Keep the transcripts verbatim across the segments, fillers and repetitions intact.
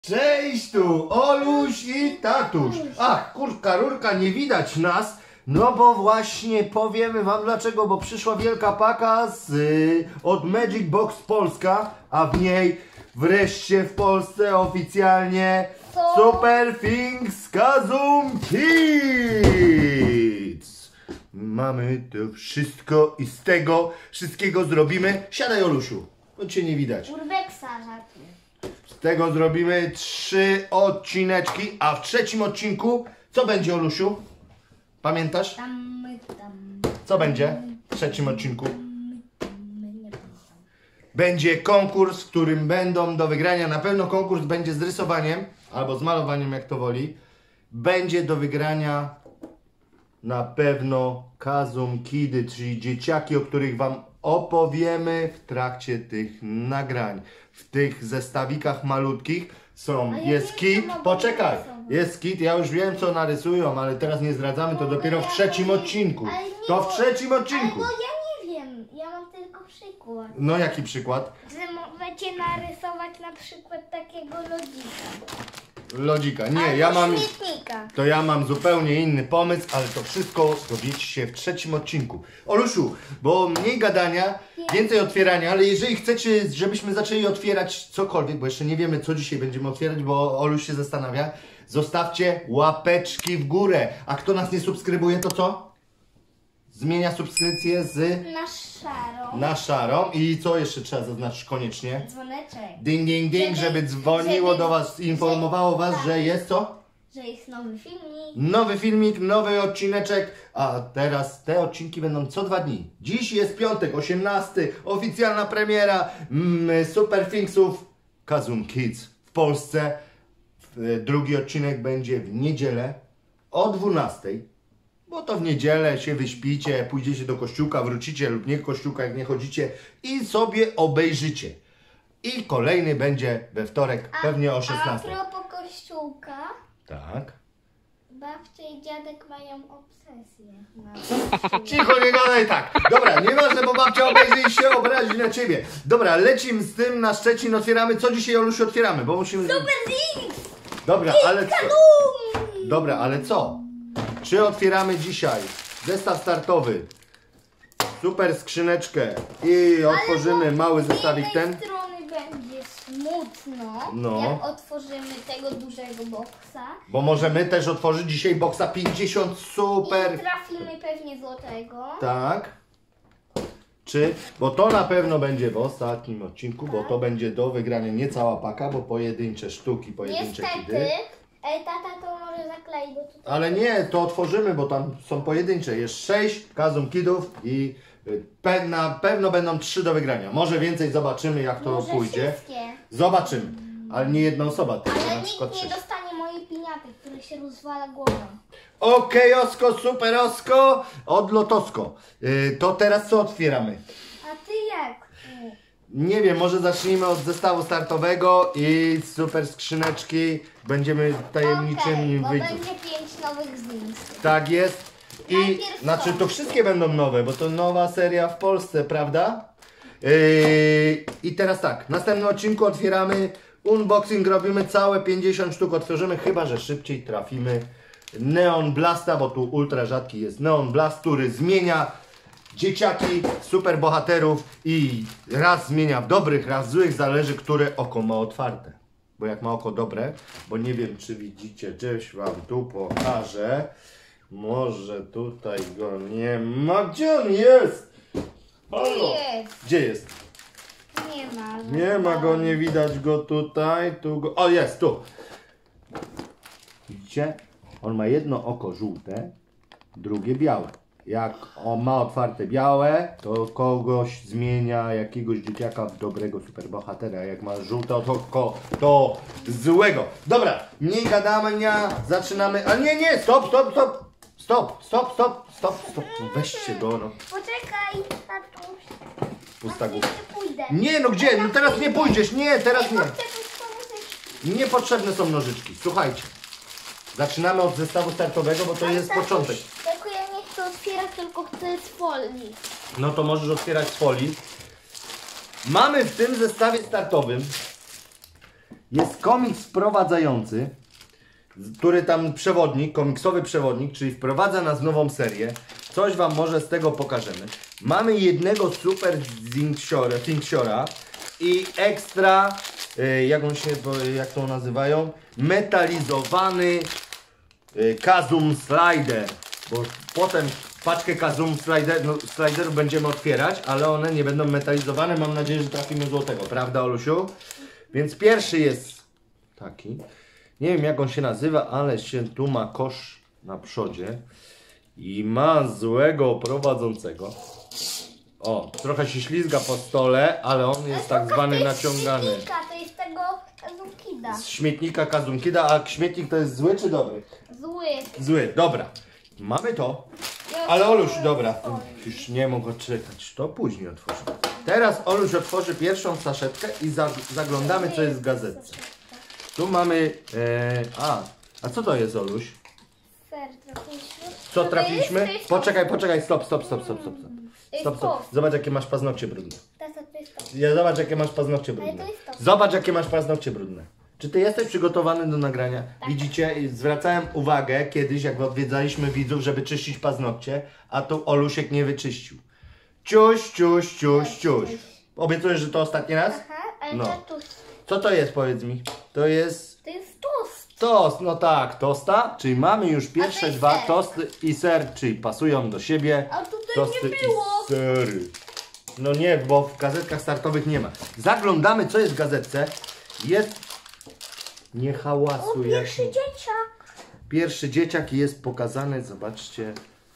Cześć tu, Oluś i tatuś. Ach, kurka, rurka, nie widać nas. No bo właśnie powiemy wam dlaczego, bo przyszła wielka paka z, y, od Magic Box Polska, a w niej wreszcie w Polsce oficjalnie Co? Super Things Kazum Kids. Mamy to wszystko i z tego wszystkiego zrobimy. Siadaj, Olusiu, bo cię nie widać. Urbeksa żarty. Z tego zrobimy trzy odcineczki, a w trzecim odcinku co będzie, Olusiu? Pamiętasz? Tam, tam. Co będzie w trzecim odcinku? Nie pamiętam. Będzie konkurs, w którym będą do wygrania, na pewno konkurs będzie z rysowaniem, albo z malowaniem, jak to woli. Będzie do wygrania na pewno Kazum Kidy, czyli dzieciaki, o których wam opowiemy w trakcie tych nagrań. W tych zestawikach malutkich są, A ja jest wiem, kit, co mogą poczekaj, narysować. jest kit, ja już wiem co narysują, ale teraz nie zdradzamy, to No, dopiero ja w trzecim to nie- odcinku. ale nie, To w bo- trzecim Ale odcinku. bo ja nie wiem, ja mam tylko przykład. No jaki przykład? Że możecie narysować na przykład takiego lodzika. Lodzika. Nie, Albo ja mam... śmietnika. To ja mam zupełnie inny pomysł, ale to wszystko dowiecie się w trzecim odcinku. Olusiu, bo mniej gadania, więcej otwierania, ale jeżeli chcecie, żebyśmy zaczęli otwierać cokolwiek, bo jeszcze nie wiemy, co dzisiaj będziemy otwierać, bo Oluś się zastanawia, zostawcie łapeczki w górę. A kto nas nie subskrybuje, to co? Zmienia subskrypcję z Na szaro. na szarą. I co jeszcze trzeba zaznaczyć koniecznie? Dzwoneczek. Ding, ding, ding, żeby, Żeby- dzwoniło żeby- do was, informowało was, tak. że jest co? Że jest nowy filmik. Nowy filmik, nowy odcineczek, a teraz te odcinki będą co dwa dni. Dziś jest piątek, osiemnasty, oficjalna premiera mm, Super Thingsów Kazum Kids w Polsce. W- Drugi odcinek będzie w niedzielę o dwunastej. Bo to w niedzielę się wyśpicie, pójdziecie do kościółka, wrócicie lub nie kościółka, jak nie chodzicie i sobie obejrzycie. I kolejny będzie we wtorek, pewnie o szesnastej. A propos kościółka, Tak. babcia i dziadek mają obsesję. Na Cicho, nie gadaj tak. Dobra, nieważne, bo babcia obejrzy i się obrazi na ciebie. Dobra, lecimy z tym na Szczecin, otwieramy. Co dzisiaj, Olusiu, otwieramy? Bo musimy... Super Things! Dobra, ale co? Kadum! Dobra, ale co? Czy otwieramy dzisiaj zestaw startowy, super skrzyneczkę i otworzymy mały zestawik Z jednej ten? strony będzie smutno, No. jak otworzymy tego dużego boksa. Bo możemy też otworzyć dzisiaj boxa pięćdziesiąt I super. trafimy pewnie złotego. Tak. Czy? Bo to na pewno będzie w ostatnim odcinku, bo to będzie do wygrania nie cała paka, bo pojedyncze sztuki, pojedyncze Niestety, kidy. e, tata to może zaklei, bo tutaj... Ale nie, to otworzymy, bo tam są pojedyncze. Jest sześć Kazum Kidów i y, pe na pewno będą trzy do wygrania. Może więcej, zobaczymy jak to może pójdzie. wszystkie. Zobaczymy. Ale nie jedna osoba, tylko Ale na nikt przykład nie sześć. dostanie mojej piniaty, który się rozwala głową. Okej, osko, super osko, odlotosko. Y, to teraz co otwieramy? A ty jak? Nie wiem, może zacznijmy od zestawu startowego i super skrzyneczki. Będziemy tajemniczymi bo widzów. będzie pięć nowych zdjęć. Tak jest. I Najpierw znaczy co? to wszystkie będą nowe, bo to nowa seria w Polsce, prawda? Yy, I teraz tak, w następnym odcinku otwieramy unboxing, robimy całe pięćdziesiąt sztuk, otworzymy, chyba że szybciej trafimy Neon Blasta, bo tu ultra rzadki jest Neon Blast, który zmienia dzieciaki, super bohaterów i raz zmienia w dobrych, raz w złych, zależy które oko ma otwarte. Bo jak ma oko dobre, bo nie wiem czy widzicie, gdzieś wam tu pokażę. Może tutaj go nie ma. Gdzie on jest? Halo? Jest. Gdzie jest? Nie ma. Nie ma go, nie widać go tutaj. Tu go. O, jest, tu. Widzicie? On ma jedno oko żółte, drugie białe. Jak on ma otwarte białe, to kogoś zmienia, jakiegoś dzieciaka w dobrego superbohatera. Jak ma żółte oko, to złego. Dobra, mniej gadania, zaczynamy. A nie, nie, stop, stop, stop. Stop, stop, stop, stop, stop. Weźcie go, no. Poczekaj, tatuś. Pusta Ja głowa. jeszcze pójdę. Nie, no gdzie? No teraz nie pójdziesz. Nie, teraz Ej, nie. bo chcę pójść po muzyczki. Niepotrzebne są nożyczki. Słuchajcie. Zaczynamy od zestawu startowego, bo to Ale jest tatuś, początek. Tylko ja nie chcę otwierać, tylko chcę z folii. No to możesz otwierać z folii. Mamy w tym zestawie startowym jest komiks wprowadzający, który tam przewodnik, komiksowy przewodnik, czyli wprowadza nas w nową serię. Coś wam może z tego pokażemy. Mamy jednego super Zinksiora, Zinksiora i ekstra, y, jak on się, jak to nazywają, metalizowany y, Kazum Slider. Bo potem paczkę Kazum Slider, no, Sliderów będziemy otwierać, ale one nie będą metalizowane. Mam nadzieję, że trafimy złotego, prawda, Olusiu? Więc pierwszy jest taki. Nie wiem, jak on się nazywa, ale się tu ma kosz na przodzie i ma złego prowadzącego. O, trochę się ślizga po stole, ale on jest tak zwany naciągany. To jest śmietnika, to jest tego Kazunkida. Z śmietnika Kazunkida, a śmietnik to jest zły czy dobry? Zły. Zły, dobra. Mamy to. Ja Ale Oluś, otworzę. dobra, już nie mogę czekać, to później otworzę. Teraz Oluś otworzy pierwszą saszetkę i za, zaglądamy, co jest w gazetce. Tu mamy, e, a, a co to jest, Oluś? Ser trafiliśmy. Co To trafiliśmy? jest- to jest Poczekaj, poczekaj, stop, stop, stop, stop, stop. stop. jest Stop, stop. tost. Zobacz, jakie masz paznokcie brudne. Tata, to jest to. Ja, zobacz, jakie masz paznokcie Ale brudne. to jest to. Zobacz, jakie masz paznokcie brudne. Czy ty jesteś przygotowany do nagrania? Widzicie, zwracałem uwagę kiedyś, jak odwiedzaliśmy widzów, żeby czyścić paznokcie, a tu Olusiek nie wyczyścił. Ciuś, ciuś, ciuś, ciuś. Obiecujesz, że to ostatni raz? Aha, ale No. tatuś, Co to jest, powiedz mi? To jest to jest tost. tost, no tak, tosta, czyli mamy już pierwsze jest dwa, ser. tost i ser, czyli pasują do siebie. A tutaj Tosty nie było. i sery. No nie, bo w gazetkach startowych nie ma. Zaglądamy, co jest w gazetce. Jest... Nie O, hałasuj. pierwszy jak- dzieciak. Pierwszy dzieciak jest pokazany, zobaczcie.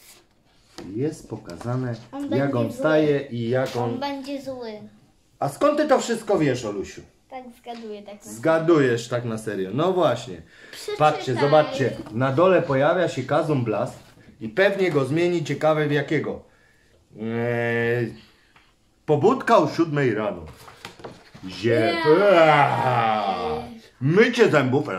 Jest pokazane, On jak on będzie wstaje i jak On on... będzie zły. A skąd ty to wszystko wiesz, Olusiu? Tak zgaduję, tak na Zgadujesz tak na serio. No właśnie. Przeczytaj. Patrzcie, zobaczcie. Na dole pojawia się Kazum Blast i pewnie go zmieni, ciekawe w jakiego. Eee, pobudka o siódmej rano. Zie... Eee, mycie zębów.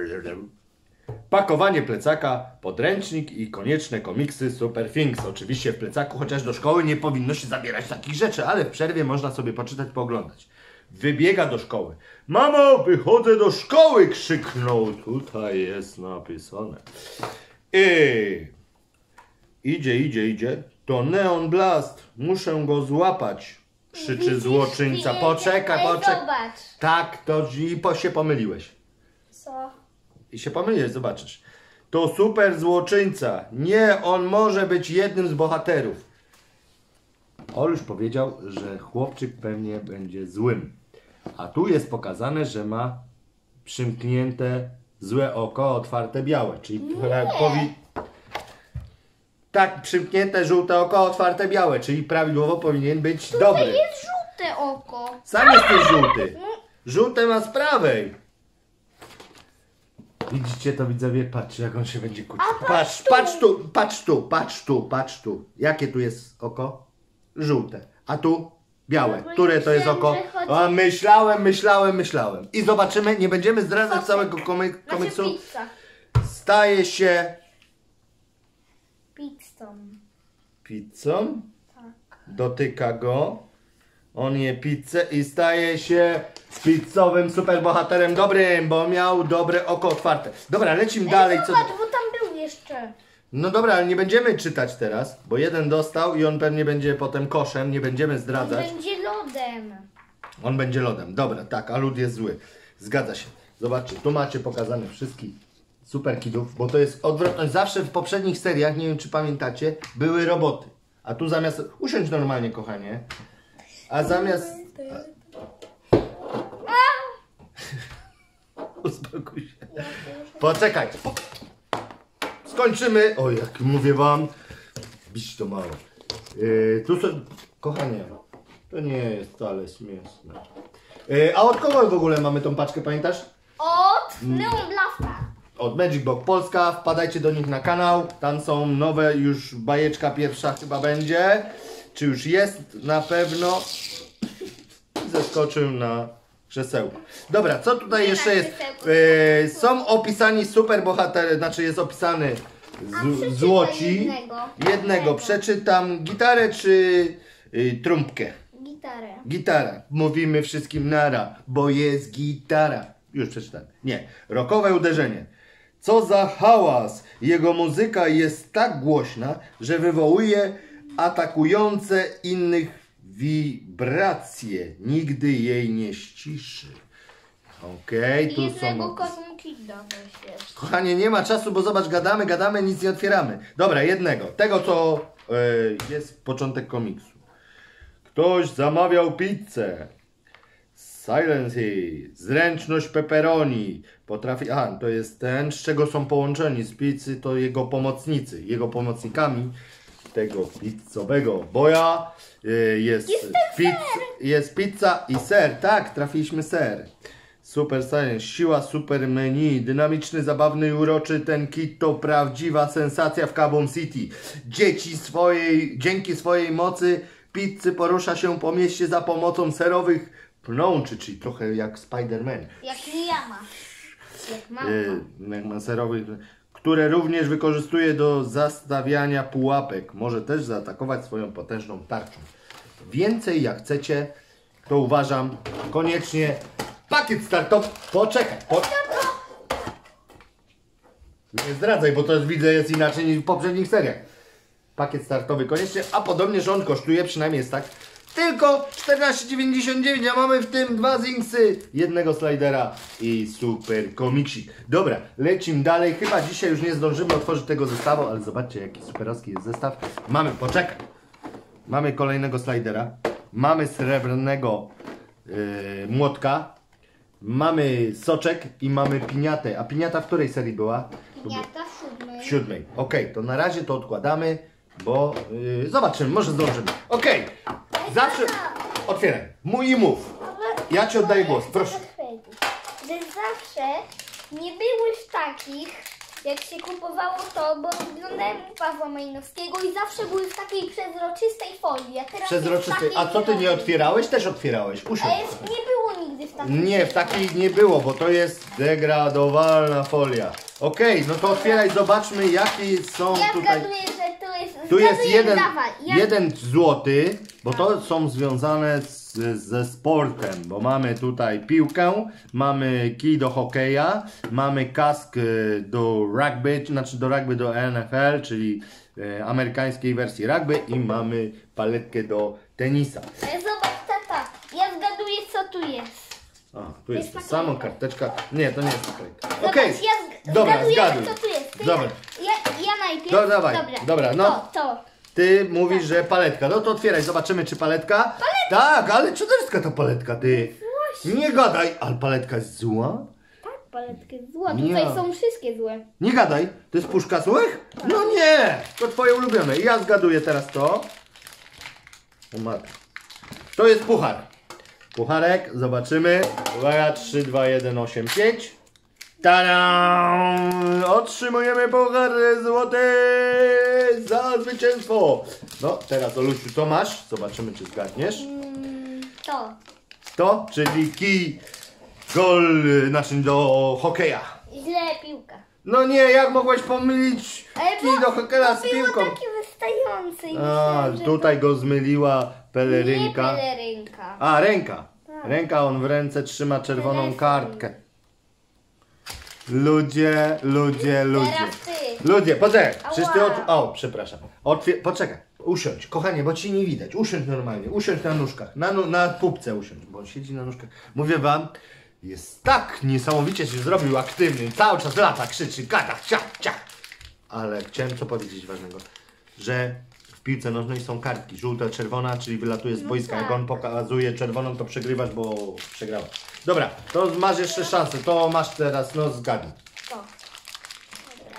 Pakowanie plecaka, podręcznik i konieczne komiksy Super Things. Oczywiście w plecaku, chociaż do szkoły nie powinno się zabierać takich rzeczy, ale w przerwie można sobie poczytać, pooglądać. Wybiega do szkoły. Mamo, wychodzę do szkoły! Krzyknął. Tutaj jest napisane. I idzie, idzie, idzie. To Neon Blast. Muszę go złapać. Krzyczy Widzisz, złoczyńca. widzisz, Poczekaj, ale poczekaj. Zobacz. Tak, to i po, się pomyliłeś. Co? I się pomyliłeś, zobaczysz. To super złoczyńca. Nie, on może być jednym z bohaterów. Oluś powiedział, że chłopczyk pewnie będzie złym. A tu jest pokazane, że ma przymknięte złe oko, otwarte białe. Czyli powi... Tak, przymknięte żółte oko, otwarte białe. Czyli prawidłowo powinien być To dobry. jest żółte oko. Sam jesteś żółty. Żółte ma z prawej. Widzicie to, widzowie? Patrzcie, jak on się będzie kłócił. A patrz Patrz, tu. patrz tu, patrz tu, patrz tu, patrz tu. Jakie tu jest oko? Żółte. A tu? Białe. No bo Które to jest myślałem, oko? że chodzi- A myślałem, myślałem, myślałem. I zobaczymy, nie będziemy zdradzać Sosek. całego komy Znaczy komiksu. pizza. Staje się Pizzą. pizzą. Tak. Dotyka go. On je pizzę i staje się pizzowym superbohaterem dobrym, bo miał dobre oko otwarte. Dobra, lecimy dalej. Co... Zobacz, bo tam był jeszcze. No dobra, ale nie będziemy czytać teraz, bo jeden dostał i on pewnie będzie potem koszem, nie będziemy On zdradzać. będzie lodem. On będzie lodem. Dobra, tak, a lód jest zły. Zgadza się. Zobaczcie, tu macie pokazane wszystkich super kidów, bo to jest odwrotność. Zawsze w poprzednich seriach, nie wiem czy pamiętacie, były roboty. A tu zamiast... Usiądź normalnie, kochanie. A zamiast... Uspokój się. Poczekaj. Skończymy. O, jak mówię wam. Bić to mało. Yy, tu są... Kochanie, to nie jest wcale śmieszne. Yy, a od kogo w ogóle mamy tą paczkę, pamiętasz? Od Neon Blasta. Od Magic Box Polska. Wpadajcie do nich na kanał. Tam są nowe, już bajeczka pierwsza chyba będzie. Czy już jest? Na pewno. Zeskoczył na krzesełku. Dobra, co tutaj Nie jeszcze na jest? krzesełku. Yy, są opisani super bohatery, znaczy jest opisany A z, przeczytaj złoci. jednego. Jednego. Przeczytam gitarę czy yy, trumpkę? Gitarę. Gitara. Mówimy wszystkim nara, bo jest gitara. Już przeczytałem. Nie. Rockowe uderzenie. Co za hałas! Jego muzyka jest tak głośna, że wywołuje atakujące innych wibracje. Nigdy jej nie ściszy. Okej, okay, tu Jednego są... kozmkida też jest. Kochanie, nie ma czasu, bo zobacz, gadamy, gadamy, nic nie otwieramy. Dobra, jednego. Tego, co yy, jest początek komiksu. Ktoś zamawiał pizzę. Silence Hill. Zręczność pepperoni. Potrafi... Aha, to jest ten, z czego są połączeni z pizzy, to jego pomocnicy. Jego pomocnikami tego pizzowego boja yy, jest, jest, pizz... jest pizza i ser. Tak, trafiliśmy ser. Super Science, siła super menu, dynamiczny, zabawny i uroczy, ten kit to prawdziwa sensacja w Carbon City. Dzieci swojej, dzięki swojej mocy pizzy porusza się po mieście za pomocą serowych pnączy, czyli trochę jak Spider-Man. Jak Liyama. Jak mama. Yy, jak ma serowych, które również wykorzystuje do zastawiania pułapek. Może też zaatakować swoją potężną tarczą. Więcej jak chcecie, to uważam koniecznie pakiet startowy. Poczekaj. Po... Nie zdradzaj, bo to widzę jest inaczej niż w poprzednich seriach. Pakiet startowy koniecznie, a podobnież on kosztuje, przynajmniej jest tak, tylko czternaście dziewięćdziesiąt dziewięć, a mamy w tym dwa Zingsy, jednego slidera i super komiksik. Dobra, lecimy dalej. Chyba dzisiaj już nie zdążymy otworzyć tego zestawu, ale zobaczcie jaki superowski jest zestaw. Mamy, poczekaj. Mamy kolejnego slidera. Mamy srebrnego yy, młotka. Mamy soczek i mamy piniatę. A piniata w której serii była? Piniata w siódmej. W siódmej. Okej, okay, to na razie to odkładamy, bo yy, zobaczymy, może zdążymy. Okej, okay. Zawsze... Otwieraj. Mój i mów. Ja ci oddaję głos, proszę. Że zawsze nie było już takich, jak się kupowało to, bo oglądałem Pawła Majnowskiego i zawsze były w takiej przezroczystej folii. A teraz przezroczystej. A co ty nie otwierałeś? Też otwierałeś. Usiądź. A jest, nie było nigdy w takiej. Nie, w takiej nie było, bo to jest degradowalna folia. Okej, okay, no to otwieraj, zobaczmy jakie są ja tutaj. Zgaduję, że tu jest. Tu jest jeden, ja... jeden złoty, bo to są związane z, ze sportem, bo mamy tutaj piłkę, mamy kij do hokeja, mamy kask do rugby, znaczy do rugby do N F L, czyli e, amerykańskiej wersji rugby i mamy paletkę do tenisa. Ale zobacz tata, ja zgaduję co tu jest. A, tu jest, jest ta sama karteczka. Nie, to nie jest naklejka. Zobacz, Okej, ja zg dobra, zgaduję zgaduj. co tu jest. To Dobra. Ja, ja, ja najpierw. No, dawaj, dobra, dobra, no. To, to. Ty mówisz, że paletka. No to otwieraj, zobaczymy czy paletka. Paletka! Tak, ale cudowska ta paletka, ty. Właśnie. Nie gadaj, ale paletka jest zła? Tak, paletkę zła. Nie. Tutaj są wszystkie złe. Nie gadaj, to jest puszka złych? No nie, to twoje ulubione. Ja zgaduję teraz to. O matko. To jest puchar. Pucharek, zobaczymy. Uwaga, trzy, dwa, jeden, osiem, pięć. Tada! Otrzymujemy puchar złoty za zwycięstwo. No, teraz Olusiu, co masz? Zobaczymy, czy zgadniesz. Mm, to. To, czyli kij gol, znaczy do hokeja. Źle piłka. No nie, jak mogłeś pomylić Ale kij do hokeja z było piłką? takie wystające. i A, myślałem, że tutaj to... go zmyliła pelerynka. Nie pelerynka. A, ręka. Tak. Ręka, on w ręce trzyma czerwoną Telefon. kartkę. Ludzie, ludzie, ludzie. Teraz ty. Ludzie, poczekaj. Ała. Przecież ty od... O, przepraszam. Otwier... Poczekaj. Usiądź, kochanie, bo ci nie widać. Usiądź normalnie. Usiądź na nóżkach. Na, nu... na pupce usiądź, bo on siedzi na nóżkach. Mówię wam, jest tak niesamowicie się zrobił aktywny. Cały czas lata, krzyczy, gada, ciach, ciach. Ale chciałem co powiedzieć ważnego, że w piłce nożnej są kartki. Żółta, czerwona, czyli wylatuje z No boiska. tak. Jak on pokazuje czerwoną, to przegrywasz, bo przegrałeś. Dobra, to masz jeszcze szansę. To masz teraz, no zgadnij. To. Dobra.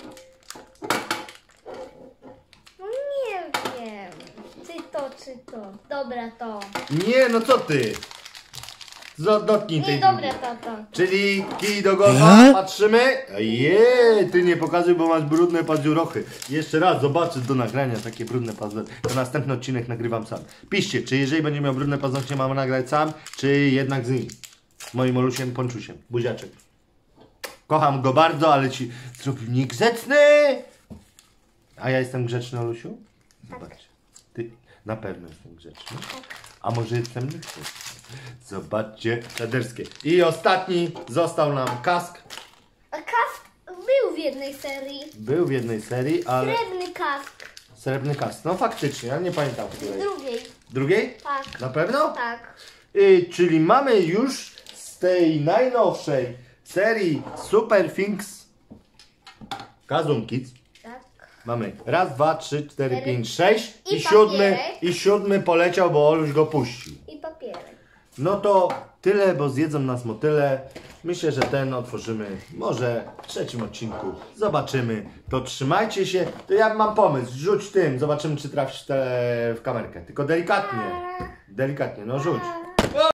No nie wiem. Czy to, czy to. Dobra, to. Nie, no co ty? Z- Dotknij tej Nie, dobra, drugiej. to, to. Czyli kij do golfa, patrzymy. Jej, ty nie pokazuj, bo masz brudne padziurochy. Jeszcze raz zobaczysz do nagrania takie brudne paznokcie. To następny odcinek nagrywam sam. Piszcie, czy jeżeli będzie miał brudne paznokcie, mam nagrać sam, czy jednak z nim. Moim Olusiem Ponczusiem. Buziaczek. Kocham go bardzo, ale ci zrobił niegrzeczny. A ja jestem grzeczny, Olusiu? Zobacz. Ty na pewno jestem grzeczny. A może jestem niegrzeczny? Zobaczcie, czaderskie. I ostatni został nam kask. A kask był w jednej serii. Był w jednej serii, ale... Srebrny kask. Srebrny kask. No faktycznie, ja nie pamiętam W której. drugiej. Drugiej? Tak. Na pewno? Tak. Y, czyli mamy już z tej najnowszej serii Super Things Kazum Kids. Tak. Mamy raz, dwa, trzy, cztery, Cztery. pięć, sześć i, I siódmy, papierek. i siódmy poleciał, bo Oluś go puścił. I papierek. No to tyle, bo zjedzą nas motyle. Myślę, że ten otworzymy może w trzecim odcinku. Zobaczymy. To trzymajcie się. To ja mam pomysł. Rzuć tym. Zobaczymy, czy trafisz te w kamerkę. Tylko delikatnie. Delikatnie. No rzuć.